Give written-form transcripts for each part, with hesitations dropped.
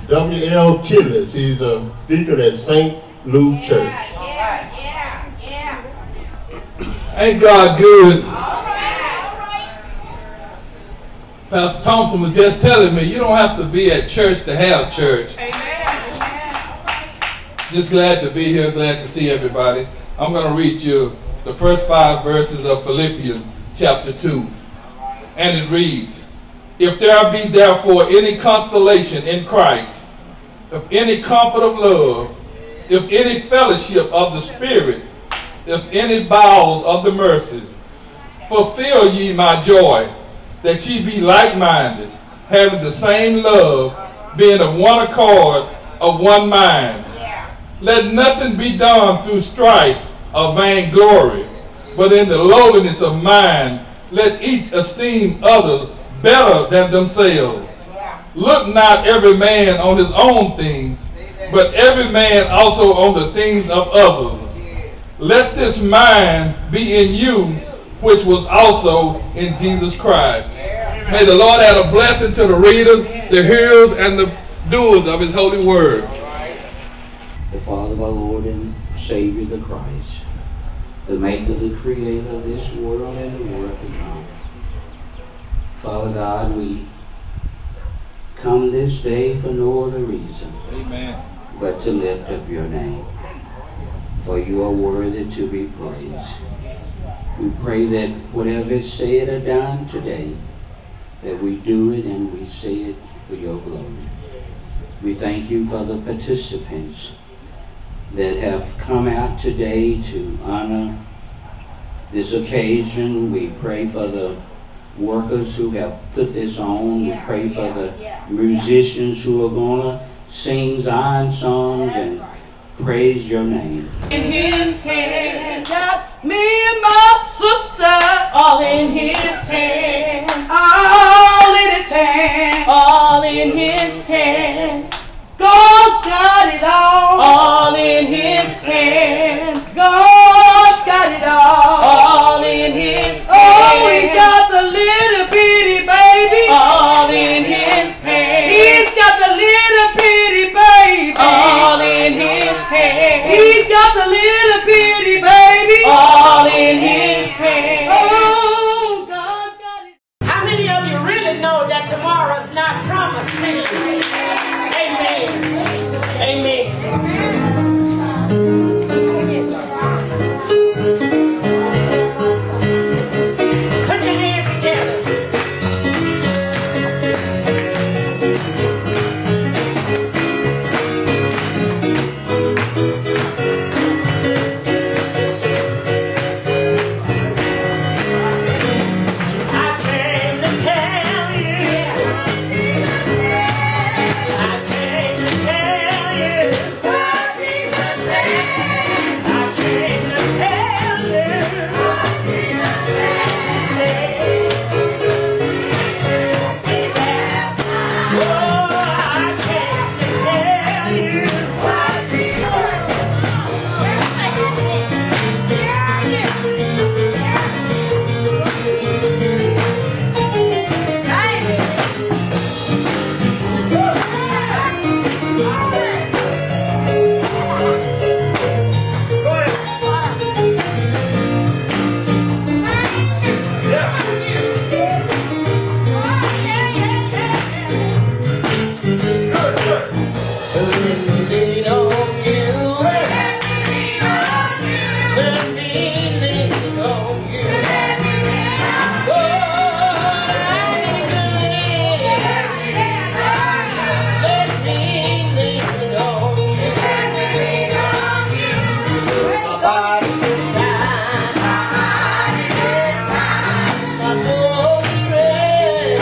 W.L. Tillis. He's a deacon at St. Luke Church. Ain't God good? Pastor Thompson was just telling me, you don't have to be at church to have church. Just glad to be here, glad to see everybody. I'm going to read you the first 5 verses of Philippians chapter 2. And it reads, if there be therefore any consolation in Christ, if any comfort of love, if any fellowship of the Spirit, if any bowels of the mercies, fulfill ye my joy, that ye be like-minded, having the same love, being of one accord, of one mind. Let nothing be done through strife or vainglory, but in the lowliness of mind, let each esteem others better than themselves. Look not every man on his own things, but every man also on the things of others. Let this mind be in you, which was also in Jesus Christ. May the Lord add a blessing to the readers, the hearers, and the doers of his holy word. The Father, my Lord and Savior, the Christ, the maker, the creator of this world and the world to come. Father God, we come this day for no other reason but to lift up your name. For you are worthy to be praised. We pray that whatever is said or done today, that we do it and we say it for your glory. We thank you for the participants that have come out today to honor this occasion. We pray for the workers who have put this on. We pray for the musicians who are going to sing Zion songs and praise your name. In his hand, got me and my sister, all in his hand, all in his hand, all in his hand. God's got it all in his hand. God's got it all in his hand. Oh, we got the little bitty baby, all in his hand. He's got the little bitty baby, all in his hand. He's got the little bitty baby, all in his hand. Oh, God's got it. How many of you really know that tomorrow's not promised to you? Amen. Amen. Put your hands together. I came to tell you. I came to tell you. What Jesus said. I came to tell you. What Jesus said. Oh, I came to tell you. What lean on you. Let me lean on you. Let me lean on you. Let me lean on you. Oh, I need to lean. Let me lean on you. Let me lean on you. My body is fine. My body is fine. My soul is ready.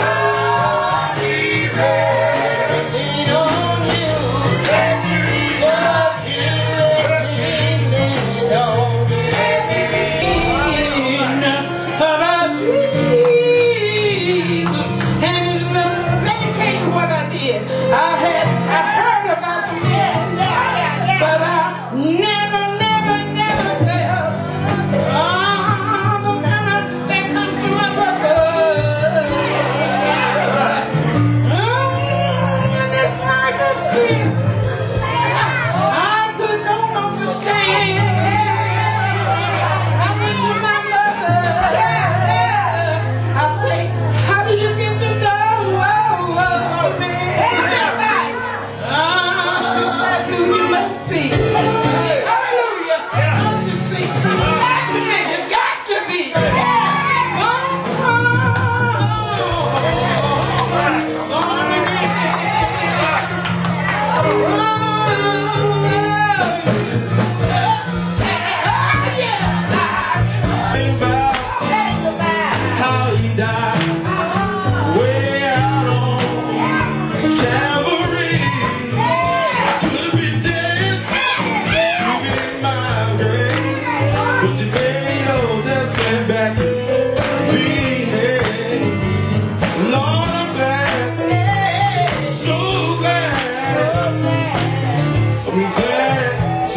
Lean on you. Let me lean on you. Let me lean on you. Let me lean about Jesus and his love. Let me tell you what I did. I heard about the man, but I never felt the man that comes from above. This life is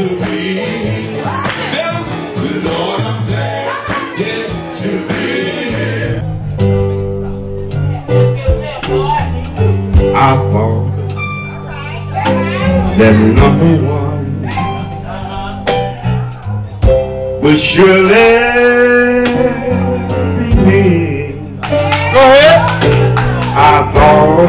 to be. Yes, Lord, I'm glad, yeah, to be. I thought that number one would surely be me. Go ahead. I thought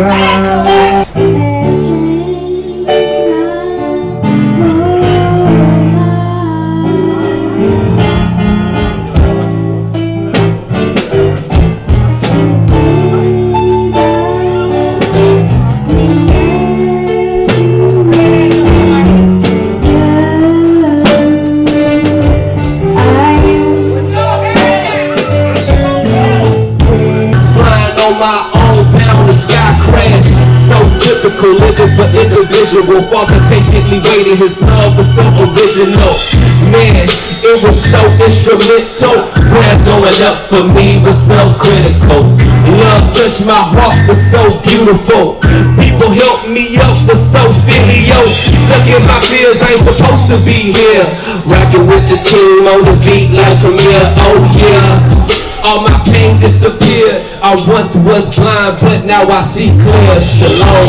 living for individual, father patiently waiting, his love was so original. Man, it was so instrumental. Prayers going up for me was so critical. Love touched my heart, was so beautiful. People helped me up, was so video. Sucking my fears, I ain't supposed to be here. Rocking with the team on the beat like Premier, oh yeah. All my pain disappeared. I once was blind, but now I see clear. Shalom.